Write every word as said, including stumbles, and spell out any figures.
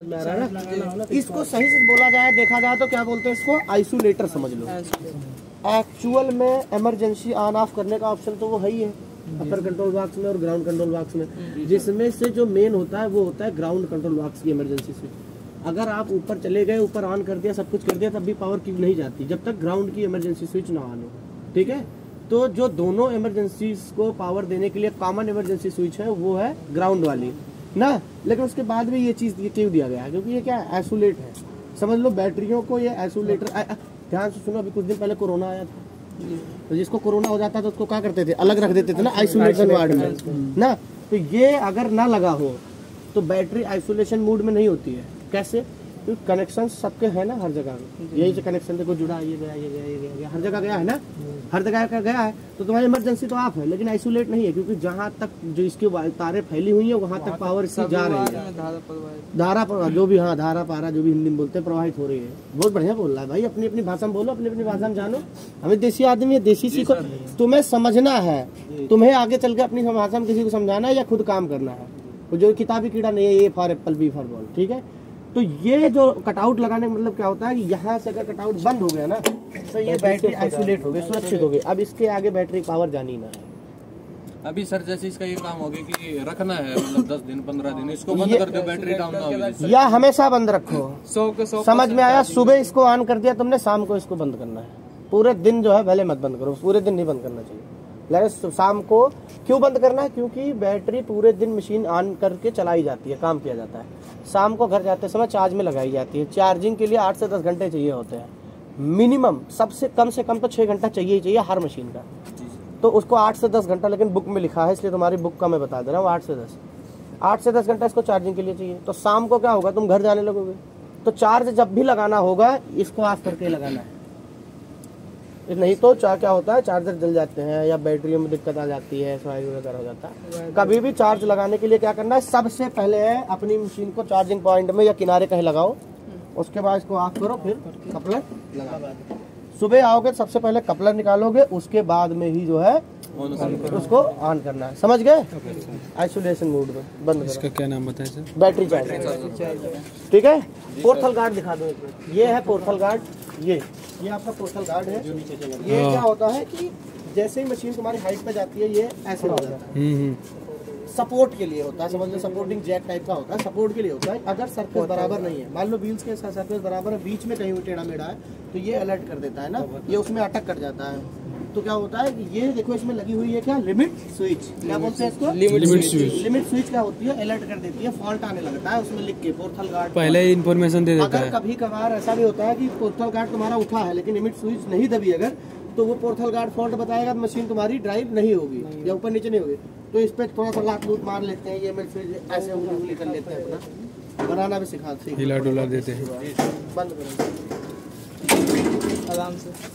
इसको सही से बोला जाए, देखा जाए तो क्या बोलते हैं इसको, आइसोलेटर समझ लो। एक्चुअल में इमरजेंसी ऑन ऑफ करने का ऑप्शन तो वो है ही है अपर कंट्रोल बॉक्स में और ग्राउंड कंट्रोल बॉक्स में, जिसमें से जो मेन होता है वो होता है ग्राउंड कंट्रोल बॉक्स की इमरजेंसी स्विच। अगर आप ऊपर चले गए, ऊपर ऑन कर दिया, सब कुछ कर दिया, तब भी पावर की नहीं जाती जब तक ग्राउंड की इमरजेंसी स्विच ना ऑन हो। ठीक है, तो जो दोनों इमरजेंसी को पावर देने के लिए कॉमन इमरजेंसी स्विच है वो है ग्राउंड वाली ना। लेकिन उसके बाद भी ये चीज क्यों दिया गया है, क्योंकि ये क्या है, आइसोलेट है। समझ लो बैटरियों को ये आइसोलेटर। ध्यान से सुनो, अभी कुछ दिन पहले कोरोना आया था, तो जिसको कोरोना हो जाता था तो उसको क्या करते थे, अलग रख देते थे ना, आइसोलेशन वार्ड में ना। तो ये अगर ना लगा हो तो बैटरी आइसोलेशन मोड में नहीं होती है। कैसे? क्योंकि कनेक्शन सबके है ना हर जगह में, यही से कनेक्शन देखो जुड़ा, ये गया ये गया ये गया, गया हर जगह गया है ना, हर जगह का गया है। तो तुम्हारी इमरजेंसी तो आप है, लेकिन आइसोलेट नहीं है, क्योंकि जहाँ तक जो इसकी तारें फैली हुई है वहाँ तक पावर इसकी जा रही है, धारा प्रवाह जो भी, हाँ धारा पारा जो भी हिंदी में बोलते हैं, प्रवाहित हो रही है। बहुत बढ़िया बोल रहा है भाई, अपनी अपनी भाषा में बोलो, अपनी अपनी भाषा में जानो। हमें देसी आदमी है, देसी सीखो। तुम्हें समझना है, तुम्हें आगे चल के अपनी भाषा में किसी को समझाना है या खुद काम करना है। जो किताबी कीड़ा नहीं है, A for apple, B for ball. ठीक है, तो ये जो कटआउट लगाने का मतलब क्या होता है कि यहाँ से अगर कटआउट बंद हो गया ना तो ये बैटरी आइसोलेट हो गई, सुरक्षित हो गई। अब इसके आगे बैटरी पावर जानी ना है। अभी सर जैसे इसका ये काम हो गया कि रखना है, मतलब दस दिन पंद्रह दिन इसको बंद कर दो, बैटरी डाउन ना हो, या हमेशा बंद रखो। सौ के सौ समझ में आया? सुबह इसको ऑन कर दिया तुमने, शाम को इसको बंद करना है। पूरे दिन जो है भले मत बंद करो, पूरे दिन नहीं बंद करना चाहिए। शाम को क्यों बंद करना है? क्योंकि बैटरी पूरे दिन मशीन ऑन करके चलाई जाती है, काम किया जाता है। शाम को घर जाते समय चार्ज में लगाई जाती है। चार्जिंग के लिए आठ से दस घंटे चाहिए होते हैं मिनिमम, सबसे कम से कम तो छः घंटा चाहिए ही चाहिए हर मशीन का। तो उसको आठ से दस घंटा, लेकिन बुक में लिखा है इसलिए तुम्हारी बुक का मैं बता दे रहा हूँ, आठ से दस आठ से दस घंटा इसको चार्जिंग के लिए चाहिए। तो शाम को क्या होगा, तुम घर जाने लगोगे तो चार्ज जब भी लगाना होगा इसको ऑफ करके लगाना है, नहीं तो चार क्या होता है, चार्जर जल जाते हैं या बैटरियों में दिक्कत आ जाती है, स्वाइल वगैरह हो जाता है। कभी भी चार्ज लगाने के लिए क्या करना है, सबसे पहले है अपनी मशीन को चार्जिंग पॉइंट में या किनारे कहीं लगाओ, उसके बाद इसको ऑफ करो, फिर कपलर लगा। सुबह आओगे सबसे पहले कपलर निकालोगे, उसके बाद में ही जो है उसको ऑन करना है। समझ गए? आइसोलेशन मोड में बंद। इसका क्या नाम बताया सर? Battery charger. ठीक है, पोर्थल गार्ड दिखा दो। ये है पोर्थल गार्ड, ये ये आपका पोर्थल गार्ड है। ये क्या होता है कि जैसे ही मशीन तुम्हारी हाइट पे जाती है ये ऐसे हो जाता है, सपोर्ट के लिए होता है। समझ लो सपोर्टिंग जैक टाइप का होता है, सपोर्ट के लिए होता है। अगर सरफेस बराबर नहीं है, मान लो व्हील्स के सरफेस बराबर है, बीच में कहीं टेढ़ा मेढ़ा है, तो ये अलर्ट कर देता है ना, ये उसमें अटक कर जाता है। तो क्या होता है कि ये देखो इसमें लगी हुई है क्या, लिमिट स्विच। क्या बोलते हैं इसको? Limit switch. लिमिट स्विच क्या होती है, अलर्ट कर देती है, फॉल्ट आने लगता है, उसमें लिख के पोर्थल गार्ड पहले ही इन्फॉर्मेशन दे देता है। अगर कभी कभार ऐसा भी होता है कि पोर्थल गार्ड तुम्हारा उठा है लेकिन लिमिट स्विच नहीं दबी, अगर तो वो पोर्थल गार्ड फॉल्ट बताएगा, मशीन तुम्हारी ड्राइव नहीं होगी या ऊपर नीचे नहीं होगी। तो इस पे थोड़ा सा लात लूट मार लेते हैं, ये लिमिट स्विच ऐसे उंगली उंगली कर लेते हैं, अपना बनाना भी सिखा, हिला डुला देते हैं। बंद करो आराम से।